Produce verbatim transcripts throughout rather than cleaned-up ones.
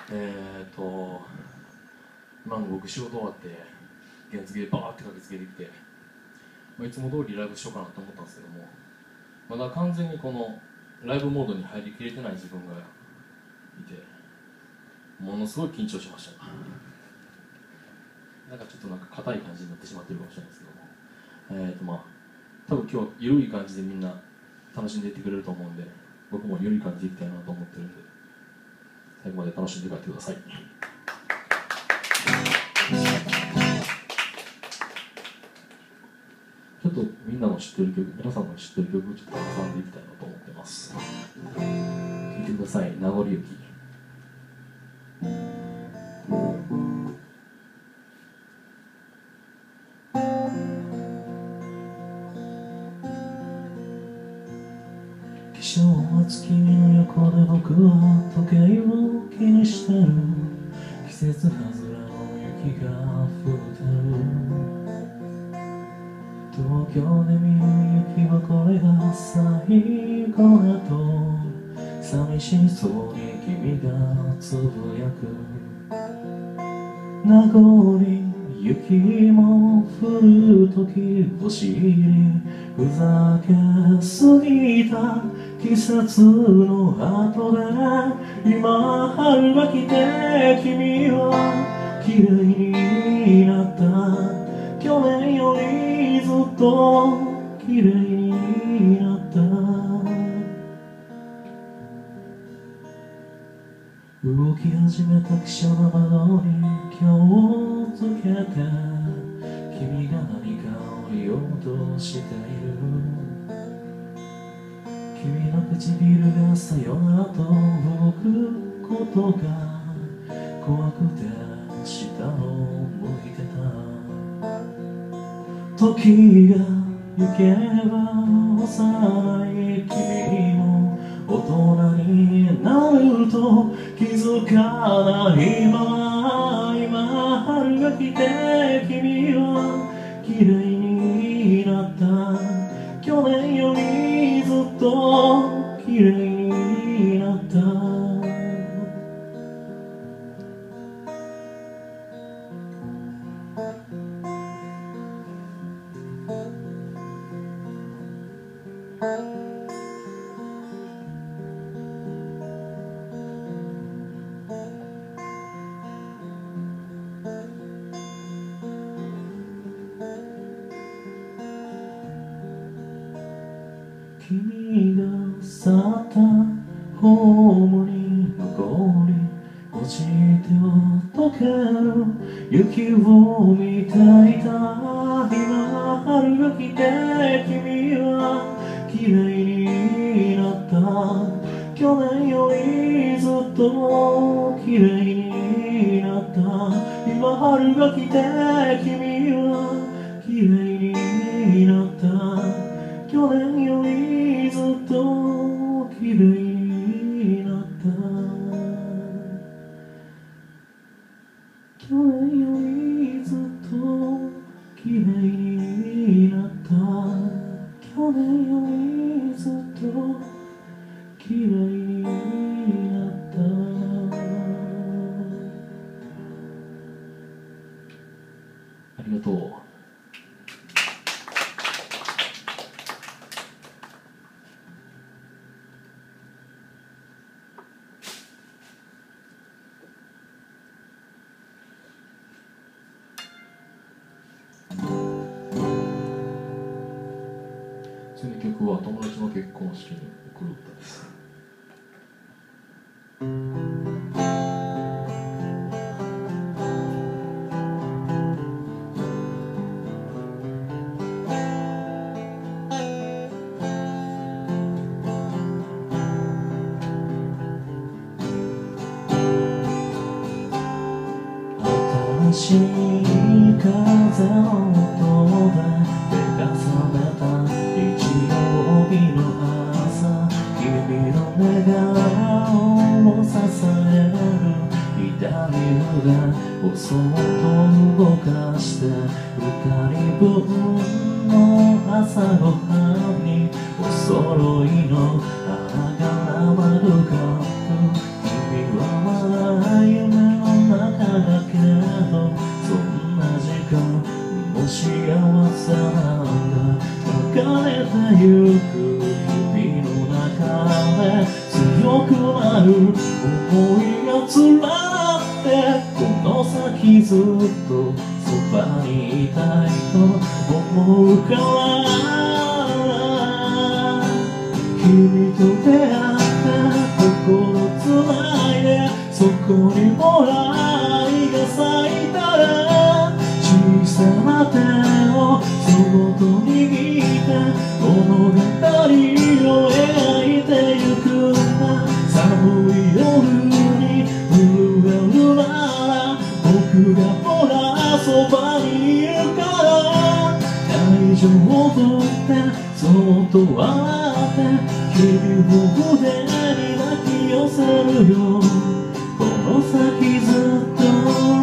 えーと今の僕仕事終わって原付でバーって駆けつけてきて、まあ、いつも通りライブしようかなと思ったんですけども、まだ完全にこのライブモードに入りきれてない自分がいて、ものすごい緊張しました。なんかちょっとなんか硬い感じになってしまってるかもしれないですけども、えーとまあ多分今日緩い感じでみんな楽しんでいってくれると思うんで、僕も緩い感じでいきたいなと思ってるんで、最後まで楽しんで帰ってください。ちょっとみんなの知ってる曲、皆さんの知ってる曲をちょっと挟んでいきたいなと思ってます。聴いてください。名残雪。起床は月の横で僕は時計を気にしてる。季節外れの雪が降ってる。東京で見る雪はこれが最後だと寂しそうに君がつぶやく。名残雪も降る時星にふざけすぎた季節の後で今春が来て君は綺麗になった。去年よりずっと綺麗になった。動き始めた汽車の窓に今日をつけて君が何かを言おうとしている。君の唇がさよならと動くことが怖くて下を向いてた。時が行けば幼い君も大人になると気づかないまま今春が来て君は綺麗になった。去年よりずっと綺麗になった。君が去ったホームに残り落ちては溶ける雪を見ていた。今春が来て君は綺麗になった。去年よりずっと綺麗になった。今春が来て君は綺麗になった。去年よりずっと綺麗になった。去年よりずっと綺麗になった。去年よりずっと綺麗になった。ありがとう。次の曲は友達の結婚式に送る歌です。新しい風の音で目が覚めた日曜日の朝、君の寝顔を支える左腕をそっと動かして二人分の朝ごはんにお揃いの花がワールドカップ、君はまだだけどそんな時間も幸せなんだ。流れてゆく日々の中で強くなる想いが連なってこの先ずっとそばにいたいと思うから。君と出会って心つないでそこにも愛が咲いたら小さな手をそっと握って物語を描いてゆくんだ。寒い夜に震えるなら僕がほらそばにいるから大丈夫ってそっと笑って君を腕に抱き寄せるよこの先ずっと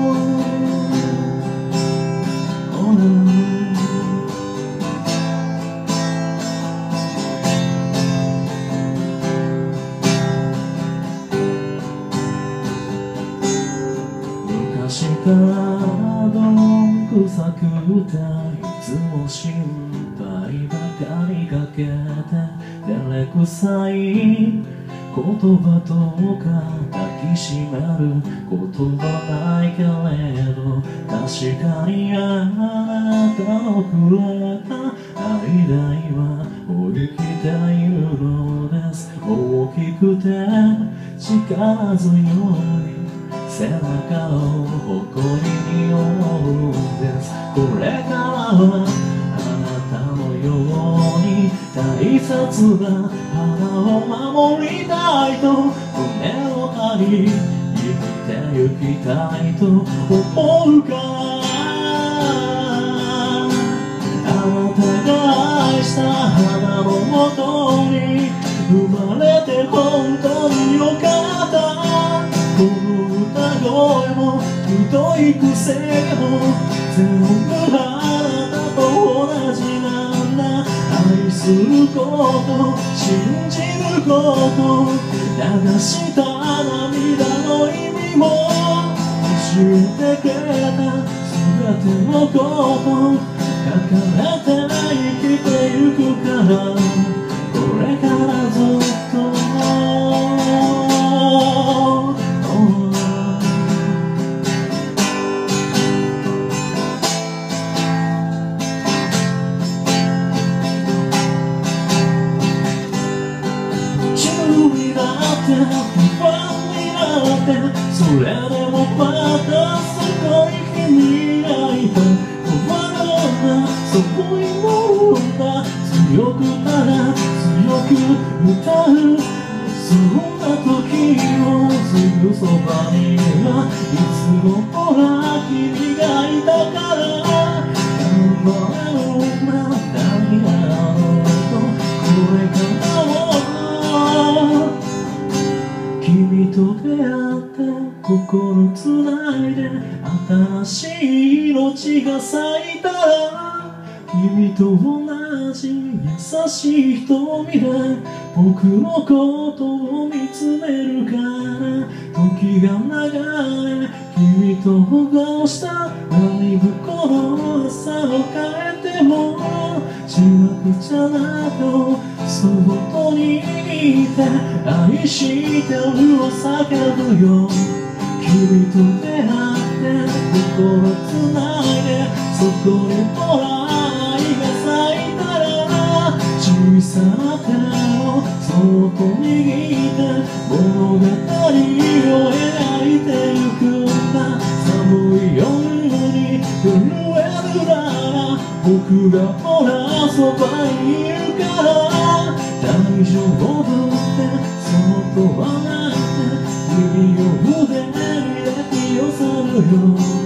昔からどんくさくていつも心配ばかりかけて照れくさい言葉とか抱きしめる言葉ないけれど確かにあなたのくれた愛だ今生きているのです。大きくて力強い背中を誇りに思うんです。これからはあなたのように大切な花を守りたいと胸を張り生きてゆきたいと思うから。あなたが愛した花のもとに生まれて本当によかった。この歌声も太い癖も全部あなたと同じなんだ。愛すること信じること流した涙の意味も教えてくれた全てのこと書かれて生きてゆくからこれからずっと不安になってそれでもまたすごい君がいた。困るんだそこにもんだ強くただ強く歌うそんな時をすぐそばにはいつもほら君がいたから頑張れるんだ何があろうとこれからも君と出会って心つないで新しい命が咲いたら君と同じ優しい瞳で僕のことを見つめるから時が流れ君と保護した何ぶこの朝を変えてもしわくちゃなとそっと握って愛してるを叫ぶよ。君と出会って心つないでそこにほら愛が咲いたら小さな手をそっと握って物語を描いてゆくんだ。寒い夜に震えるなら僕がほらそばにいるから大丈夫ってそっと笑って君を腕に抱き寄せるよ